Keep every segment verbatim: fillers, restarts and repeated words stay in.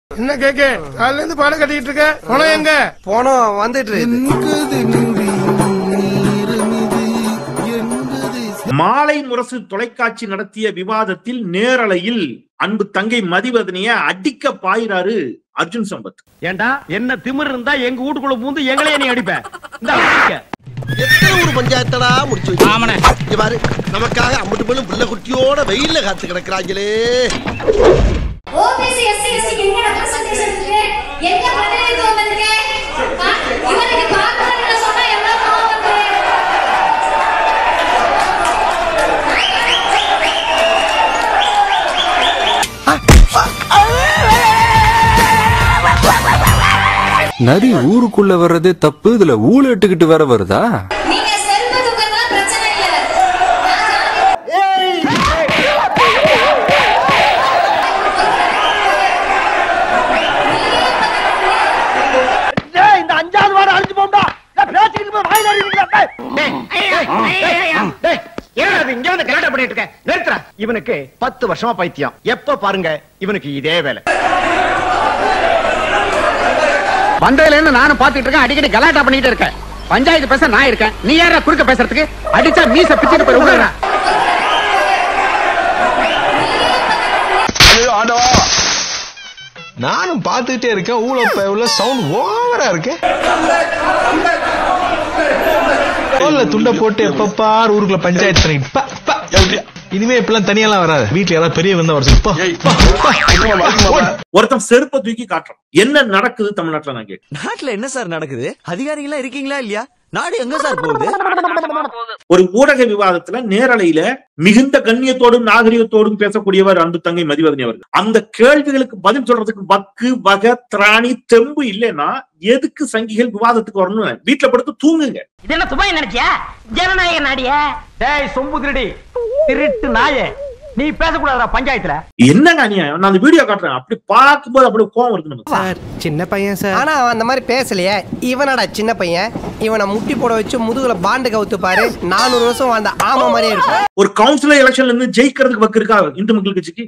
என்ன கேக்க காலையில இருந்து பாடம் கட்டிட்டு இருக்க? போனோம் எங்க? போனோம் வந்துட்டு மாலை முரசு தொலைக்காட்சி நடத்திய விவாதத்தில் நேரலையில் அன்பு தங்கை மதிவதனைய அடிக்க பாயிறாரு அர்ஜுன் சம்பத். ஏண்டா என்ன திமிர் இருந்தா எங்க வீட்டுக்குள்ள பூந்து எங்களையே நீ அடிப்ப. எத்தனை ஒரு பஞ்சாயத்தடா முடிச்சு பாரு, நமக்காக அம்பட்டு போலும் புள்ள குட்டியோட வெயில்ல காத்து கிடக்குறாங்களே. ஓபிசி எஸ்சி எஸ்டி என்ன ரெப்ரசன்டேஷன் இருக்கு? என்ன பிரதிநிதித்துவம் இருக்கு? இவருக்கு பார்க்கறதுல சொன்னா எவ்வளவு கோவம் வருது? நரி ஊருக்குள்ள வர்றதே தப்பு, இதுல ஊழ எட்டுக்கிட்டு வர வருதா? நீங்க செல்வத்துக்கு தான் பிரச்சனை இல்ல. டேய் இந்த அஞ்சாவது வாரம் அழிஞ்சு போடா. நான் பேசிக்கிட்டு போய் வாயில அடிக்கிறீங்களா? டேய் டேய் என்னடா இங்க வந்து கலாட்டா பண்ணிட்டு இருக்க? நிறுத்துடா. இவனுக்கு பத்து வருஷமா பைத்தியம். எப்ப பாருங்க இவனுக்கு இதே வேலை. வந்ததுல இருந்து நானும் பாத்துட்டு இருக்கேன், அடிக்கடி கலாட்டா பண்ணிட்டு இருக்கேன். பஞ்சாயத்து பேச நான் இருக்கேன், நீ யாரா குறுக்க பேசுறதுக்கு? அடிச்சா மீச பிச்சுட்டு போய் உள்ள. நானும் பாத்துக்கிட்டே இருக்கேன், ஊழ உள்ள சவுண்ட் ஓவரா இருக்கு. துண்ட போட்டு எப்ப பார் ஊருக்குள்ள பஞ்சாயத்து. இனிமே இப்பெல்லாம் தனியெல்லாம் வராது, வீட்டுல யாராவது பெரிய வந்தா வர. ஒருத்தன் செருப்பை தூக்கி காட்டுறான். என்ன நடக்குது தமிழ்நாட்டுல? நான் கேட்க, நாட்டுல என்ன சார் நடக்குது? அதிகாரிகளா இருக்கீங்களா இல்லையா? நாடு எங்க சார் போகுது? ஒரு ஊடக விவாதத்துல நேரலையில மிகுந்த கண்ணியத்தோடும் நாகரிகத்தோடும் பேசக்கூடியவர் அன்பு தங்கை மதிவதனி அவர்கள். அந்த கேள்விகளுக்கு பதில் சொல்றதுக்கு வக்கு வகை திராணி தெம்பு இல்லைன்னா எதுக்கு சங்கிகள் விவாதத்துக்கு வரணும்? வீட்டுல படுத்து தூங்குங்க. இது என்ன துபாய் நினைச்சியா? ஜனநாயக நாடியா? டேய் சொம்பு திருடி திருட்டு நாயே, நீ பேசக்கூடாதா பஞ்சாயத்துல? என்னங்க அநியாயம்! நான் அந்த வீடியோ காட்டுறேன், அப்படி பார்க்கும்போது அப்படி கோவம் வருது நமக்கு. சார் சின்ன பையன் சார், ஆனா அவன் அந்த மாதிரி பேசலையே. இவனடா சின்ன பையன், இவனை முட்டி போட வச்சு முதுகுல பாண்டு கவுத்து பாரு, நானூறு வருஷம் வாழ்ந்த ஆமா மாதிரியே இருக்கும். ஒரு கவுன்சிலர் எலெக்ஷன்ல இருந்து ஜெயிக்கிறதுக்கு வக்கு இருக்கா இந்து மக்கள் கட்சிக்கு?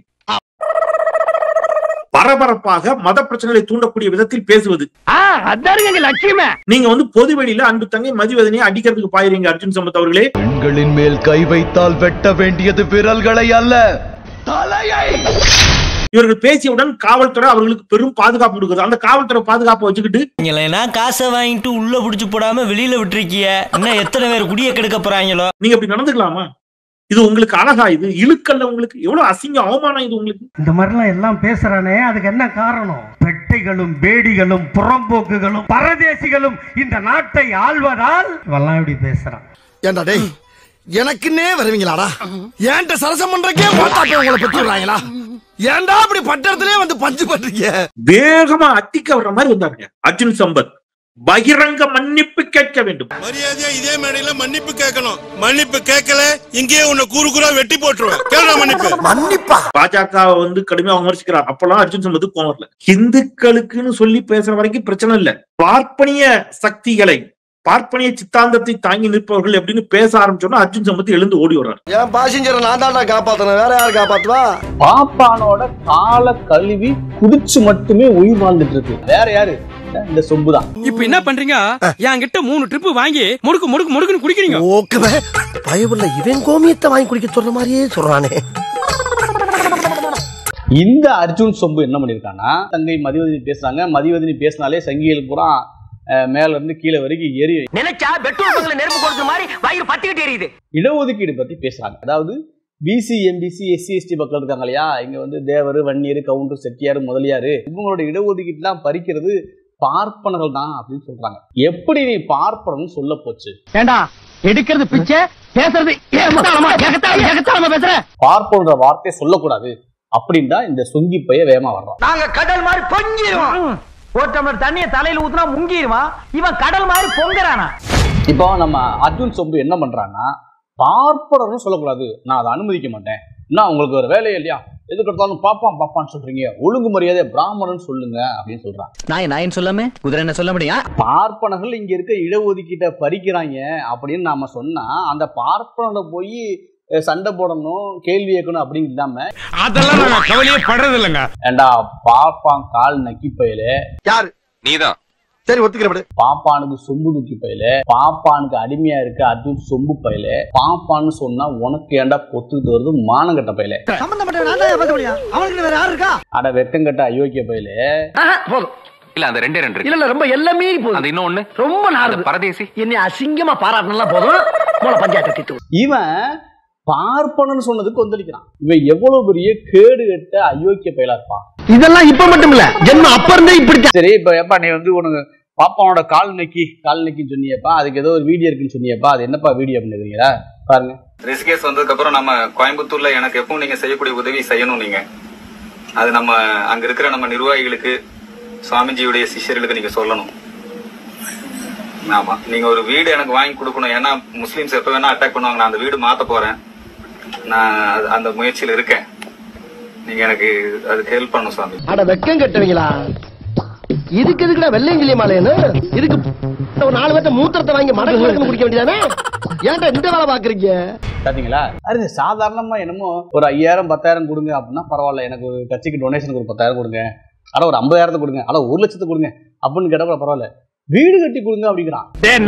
பரபரப்பாக மத பிரச்சனைகளை தூண்டக்கூடிய விதத்தில் பேசுவது. நீங்க வந்து பொது வெளியில அன்பு தங்கை மதிவதனையை அடிக்கிறதுக்கு பாயிறீங்க அர்ஜுன் சம்பத் அவர்களே. பெண்களின் மேல் கை வைத்தால் வெட்ட வேண்டியது விரல்களை அல்ல, தலையை. இவர்கள் பேசியவுடன் காவல்துறை அவர்களுக்கு பெரும் பாதுகாப்பு கொடுக்குது. அந்த காவல்துறை பாதுகாப்பை வச்சுக்கிட்டு காசை வாங்கிட்டு உள்ள புடிச்சு போடாம வெளியில விட்டுருக்கிய, இன்னும் எத்தனை பேர் குடிய கெடுக்க போறாங்களோ? நீங்க அப்படி நடந்துக்கலாமா? இது உங்களுக்கு அழகா? இது இழுக்கல்ல உங்களுக்கு? எவ்வளவு அசிங்க அவமானம் இது உங்களுக்கு. இந்த மாதிரிலாம் எல்லாம் பேசுறானே, அதுக்கு என்ன காரணம்? பெட்டைகளும் பேடிகளும் புறம்போக்குகளும் பரதேசிகளும் இந்த நாட்டை ஆள்வதால் இவெல்லாம் இப்படி பேசுறான். ஏண்டா டேய், எனக்குன்னே வருவீங்களாடா? ஏன்ட்ட சரசம் பண்றக்கே மாட்டாப்பே உங்களை பத்தி விடுறாங்களா? ஏன்டா அப்படி பட்டறதுலயே வந்து பஞ்சு பண்றீங்க? வேகமா அட்டிக்க வர்ற மாதிரி வந்தாருங்க அர்ஜுன் சம்பத். பகிரங்க மன்னிப்பு கேட்க வேண்டும். மரியாதையா இதே மேடையில மன்னிப்பு கேட்கணும். மன்னிப்பு கேட்கல இங்கேயே உன்னை கூறு கூறா வெட்டி போட்டுருவேன். கேளுடா மன்னிப்பு. மன்னிப்பா? பாஜக வந்து கடுமையா விமர்சிக்கிறார். அப்பெல்லாம் அர்ஜுன் சம்பத் கோவம் வரல. இந்துக்களுக்குன்னு சொல்லி பேசுற வரைக்கும் பிரச்சனை இல்ல. பார்ப்பனிய சக்திகளை, பார்ப்பனிய சித்தாந்தத்தை தாங்கி நிற்பவர்கள் எப்படின்னு பேச ஆரம்பிச்சோன்னா அர்ஜுன் சம்பத் எழுந்து ஓடி வர்றாரு. என் பாசஞ்சரை நான் தான்டா காப்பாத்தணும், வேற யாரு காப்பாத்துவா? பாப்பானோட கால கழுவி குடிச்சு மட்டுமே உயிர் வாழ்ந்துட்டு இருக்கு. வேற யாரு? இந்த சொம்புதான். இப்ப என்ன பண்றீங்க? என்கிட்ட மூணு ட்ரிப் வாங்கி முடுக்கு முடுக்கு முடுக்குன்னு குடிக்கிறீங்க. ஓகே, பயவுள்ள இவன் கோமியத்தை வாங்கி குடிக்க சொல்ற மாதிரியே சொல்றானே. இந்த அர்ஜுன் சொம்பு என்ன பண்ணிருக்கான்னா, தங்கை மதிவதனி பேசுறாங்க, மதிவதனி பேசினாலே சங்கிகள் பூரா மேல இருந்து கீழே வரைக்கும் ஏறி நினைச்சா பெட்ரோல் பங்க்ல நெருப்பு கொடுத்த மாதிரி வயிறு பத்திக்கிட்டு எரியுது. இடஒதுக்கீடு பத்தி பேசுறாங்க. அதாவது பிசி எம்பிசி எஸ்சி எஸ்டி மக்கள் இருக்காங்க இல்லையா, இங்க வந்து தேவர் வன்னியர் கவுண்டர் செட்டியார் முதலியாரு, இவங்களோட இடஒதுக்கீடு எல்லாம் பறிக்கிறது பார்ப்பனர்கள் தான் அப்படின்னு சொல்றாங்க. எப்படி நீ பார்ப்பனர்கள் சொல்ல போச்சு? ஏண்டா எடுக்கிறது பிச்சை, பேசுறது பேசுற பார்ப்பன வார்த்தை சொல்லக்கூடாது அப்படின்னு தான் இந்த சொங்கி பைய வேகமா வர்றான். நாங்க கடல் மாதிரி பொங்கிடுவோம். ஒரு டம்ளர் தண்ணிய தலையில ஊத்துனா முங்கிடுவான். இவன் கடல் மாதிரி பொங்குறானா? இப்போ நம்ம அர்ஜுன் சொம்பு என்ன பண்றான்னா, பார்ப்பனர்கள் சொல்லக்கூடாது, நான் அதை அனுமதிக்க மாட்டேன். என்ன உங்களுக்கு ஒரு வேலையே இல்லையா? எதுக்கு எடுத்தாலும் பாப்பான் பாப்பான்னு சொல்றீங்க, ஒழுங்கு மரியாதை பிராமணன் சொல்லுங்க அப்படின்னு சொல்றான். நாய் நாயின்னு சொல்லாம குதிரை என்ன சொல்ல முடியும்? பார்ப்பனர்கள் இங்க இருக்க இடஒதுக்கீட்டை பறிக்கிறாங்க அப்படின்னு நாம சொன்னா, அந்த பார்ப்பனரை போய் சண்டை போடணும் கேள்வி கேட்கணும் அப்படின்னு இல்லாம அதெல்லாம் நான் கவலையே படுறது இல்லைங்க. ஏண்டா பாப்பான் கால் நக்கி பயில யாரு நீதான். சரி ஒத்துக்கிறேன். பாப்பானுக்கு சொம்பு தூக்கி பயில பாப்பானுக்கு அடிமையா இருக்க அது சொம்பு பயில பாப்பான்னு சொன்னா உனக்கு ஏண்டா பொத்துக்கிட்டு வருது மானம் கட்ட பயில அவனுக்கு வேற யாரு இருக்கா? அட வெக்கம் கட்ட அயோக்கிய பயில போதும். இல்ல அந்த ரெண்டே ரெண்டு இல்ல இல்ல ரொம்ப எல்லாமே போதும். அது இன்னொன்னு ரொம்ப நாடு பரதேசி என்னை அசிங்கமா பாராட்டலாம் போதும். மூல பஞ்சாயத்து திட்டு. இவன் பார்ப்பனன்னு சொன்னதுக்கு கொந்தளிக்கிறான். இவன் எவ்வளவு பெரிய கேடு கட்ட அயோக்கிய பயிலா இருப்பான். இதெல்லாம் இப்ப மட்டும் இல்ல ஜென்மம் அப்ப இருந்தே இப்படி. சரி இப்ப எப்பா நீ வந்து உனக்கு பாப்பாவோட கால் நக்கி கால் நக்கின்னு சொன்னியப்பா, அதுக்கு ஏதோ ஒரு வீடியோ இருக்குன்னு சொன்னியப்பா, அது என்னப்பா வீடியோ பண்ணுறீங்களா பாருங்க. ரிஷிகேஷ் வந்ததுக்கு அப்புறம் நம்ம கோயம்புத்தூர்ல எனக்கு எப்பவும் நீங்க செய்யக்கூடிய உதவி செய்யணும். நீங்க அது நம்ம அங்க இருக்கிற நம்ம நிர்வாகிகளுக்கு சுவாமிஜியுடைய சிஷ்யர்களுக்கு நீங்க சொல்லணும். ஆமா நீங்க ஒரு வீடு எனக்கு வாங்கி கொடுக்கணும். ஏன்னா முஸ்லிம்ஸ் எப்ப வேணா அட்டாக் பண்ணுவாங்க. நான் அந்த வீடு மாத்த போறேன். நான் அந்த முயற்சியில இருக்கேன். நீங்க எனக்கு அதுக்கு ஹெல்ப் பண்ணணும் சுவாமி. அட வெக்கம் கட்டுவீங்களா? இதுக்கு எதுக்குடா வெள்ளையங்கிலி மாலைன்னு இதுக்கு ஒரு நாலு பேர்த்த மூத்திரத்தை வாங்கி மடக்கு மடக்கு குடிக்க வேண்டியதானே? ஏன்டா இந்த வேலை பாக்குறீங்க? பாத்தீங்களா? அது சாதாரணமா என்னமோ ஒரு ஐயாயிரம் பத்தாயிரம் கொடுங்க அப்படின்னா பரவாயில்ல, எனக்கு ஒரு கட்சிக்கு டொனேஷனுக்கு ஒரு பத்தாயிரம் கொடுங்க, ஆனா ஒரு ஐம்பதாயிரத்தை கொடுங்க, ஆனா ஒரு லட்சத்தை கொடுங்க அப்படின்னு கேட்டா பரவாயில்ல, வீடு கட்டி கொடுங்க அப்படிங்கிறான்.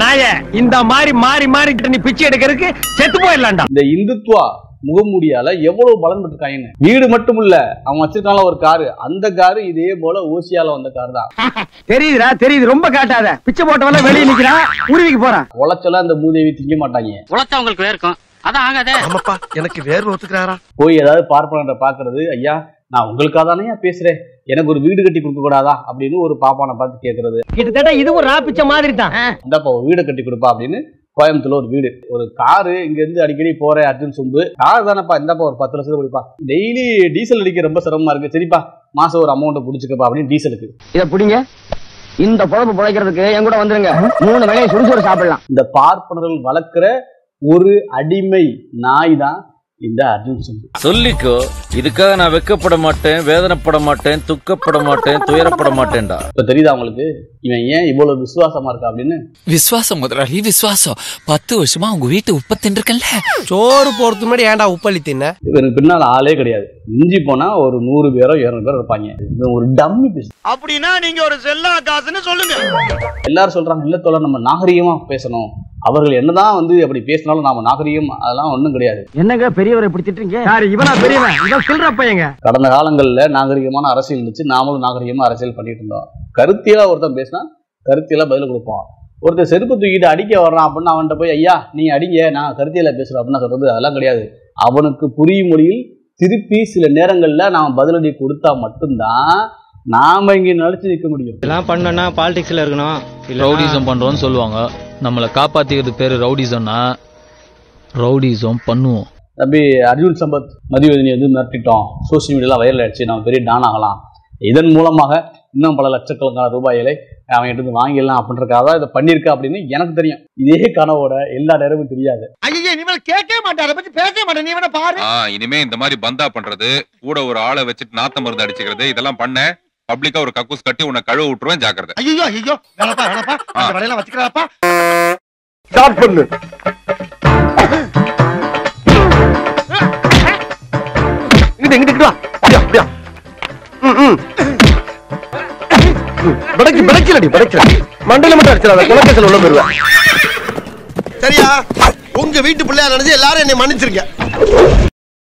இந்த மாதிரி மாறி மாறி நீ பிச்சை எடுக்கிறதுக்கு செத்து போயிடலாம்டா. இந்த இந்துத்துவா முகமூடியால எவ்வளவு பலன் பெற்றிருக்காங்க. வீடு மட்டும் இல்ல, அவன் வச்சிருக்கான ஒரு காரு, அந்த காரு இதே போல ஓசியால வந்த கார் தான். தெரியுதுடா தெரியுது, ரொம்ப காட்டாத. பிச்சை போட்டவன வெளியே நிக்கிறான், உருவிக்கு போறான். உழைச்சல அந்த மூதேவி திங்க மாட்டாங்க. உழைச்சா உங்களுக்கு வேர்க்கும், அதான் ஆகாதே. ஆமாப்பா எனக்கு வேர்வை ஒத்துக்கிறாரா? போய் ஏதாவது பார்ப்பன பாக்குறது, ஐயா நான் உங்களுக்காக தானே பேசுறேன், எனக்கு ஒரு வீடு கட்டி கொடுக்க கூடாதா அப்படின்னு ஒரு பாப்பானை பார்த்து கேட்கறது. கிட்டத்தட்ட இது ஒரு ராப்பிச்ச மாதிரி தான். இந்தப்பா ஒரு வீடு கட்டி கொடுப்பா அப்படின்னு கோயம்புத்தூர்ல ஒரு வீடு, ஒரு காரு, இங்க இருந்து அடிக்கடி போறேன் அர்ஜுன் சொம்பு கார் தானப்பா, இந்தப்பா ஒரு பத்து லட்சத்துக்கு கொடுப்பா, டெய்லி டீசல் அடிக்க ரொம்ப சிரமமா இருக்கு, சரிப்பா மாசம் ஒரு அமௌண்ட் புடிச்சுக்கப்பா அப்படின்னு டீசலுக்கு. இதை பிடிங்க, இந்த பொழப்பு பிழைக்கிறதுக்கு என் கூட வந்துருங்க, மூணு வேலையை சுடுசோறு சாப்பிடலாம். இந்த பார்ப்பனர்கள் வளர்க்கிற ஒரு அடிமை நாய் தான் இந்த அர்ஜுன் சொம்பு. சொல்லிக்கோ, இதுக்காக நான் வெக்கப்பட மாட்டேன், வேதனைப்பட மாட்டேன், துக்கப்பட மாட்டேன், துயரப்பட மாட்டேன்டா. இப்ப தெரியுதா உங்களுக்கு இவன் ஏன் இவ்வளவு விசுவாசமா இருக்கா அப்படின்னு? விசுவாசம் முதலாளி விசுவாசம். பத்து வருஷமா உங்க வீட்டு உப்ப தின்றுக்கல. சோறு போறதுக்கு முன்னாடி ஏன்டா உப்பள்ளி தின்ன? இவனுக்கு பின்னால ஆளே கிடையாது. மிஞ்சி போனா ஒரு நூறு பேரோ இருநூறு பேரோ இருப்பாங்க. இவன் ஒரு டம்மி பீஸ். அப்படின்னா நீங்க ஒரு செல்லா காசுன்னு சொல்லுங்க. எல்லாரும் சொல்றாங்க இல்ல தோழர் நம்ம நாகரிகமா பேசணும், அவர்கள் என்னதான் வந்து அப்படி பேசினாலும் நாம நாகரிகம் அதெல்லாம் ஒண்ணும் கிடையாது. என்னங்க பெரியவரை இப்படி திட்டுறீங்க? யாரு இவனா பெரியவன்? இவன் சொல்ற பையங்க. கடந்த காலங்கள்ல நாகரிகமான அரசியல் இருந்துச்சு, நாமளும் நாகரிகமா அரசியல் பண்ணிட்டு இருந்தோம். கருத்தியலா ஒருத்தன் பேசினா கருத்தியலா பதில் கொடுப்போம். ஒருத்தர் செருப்பு தூக்கிட்டு அடிக்க வர்றான் அப்படின்னு அவன்கிட்ட போய் ஐயா நீங்க அடிங்க நான் கருத்தியலா பேசுறேன் அப்படின்னு சொல்றது அதெல்லாம் கிடையாது. அவனுக்கு புரியும் மொழியில் திருப்பி சில நேரங்கள்ல நாம பதிலடி கொடுத்தா மட்டும்தான் நாம இங்க நிலைச்சு நிற்க முடியும். இதெல்லாம் பண்ணனா பாலிடிக்ஸ்ல இருக்கணும். ரவுடிசம் பண்றோம்னு சொல்லுவாங்க, நம்மளை காப்பாத்திக்கிறது பேரு ரவுடிசம்னா ரவுடிசம் பண்ணுவோம். தம்பி அர்ஜுன் சம்பத் மதிவதனி வந்து மிரட்டிட்டோம், சோசியல் மீடியால வைரல் ஆயிடுச்சு, நம்ம பெரிய டான் ஆகலாம், இதன் மூலமாக இன்னும் பல லட்சக்கணக்கான ரூபாய்களை அவன் எடுத்து வாங்கிடலாம் அப்படின்றக்காக இதை பண்ணிருக்கா அப்படின்னு எனக்கு தெரியும். இதே கனவோட எல்லா நேரமும் தெரியாது. ஐயா நீ கேட்கவே மாட்டார பத்தி பேசவே மாட்டே, நீ வேணா பாரு. இனிமே இந்த மாதிரி பந்தா பண்றது, கூட ஒரு ஆளை வச்சுட்டு நாத்த மருந்து அடிச்சுக்கிறது, இதெல்லாம் பண்ண பப்ளிக்கா ஒரு கக்கூஸ் கட்டி உன்னை கழுவ விட்டுருவேன், ஜாக்கிரதை. ஐயோ ஐயோ வேணப்பா வேணப்பா, அந்த வலையெல்லாம் வச்சுக்கறாப்பா. ஸ்டார்ட் பண்ணு. இங்க இங்க வா. அப்படியே அப்படியே. ம் ம். படக்கு படக்கலடி படக்கல. மண்டல மட்டும் அடிச்சறாத, குலக்கேசல உள்ள போடுவா. சரியா? உங்க வீட்டு பிள்ளையா நினைச்சு எல்லாரும் என்னை மன்னிச்சிருங்க.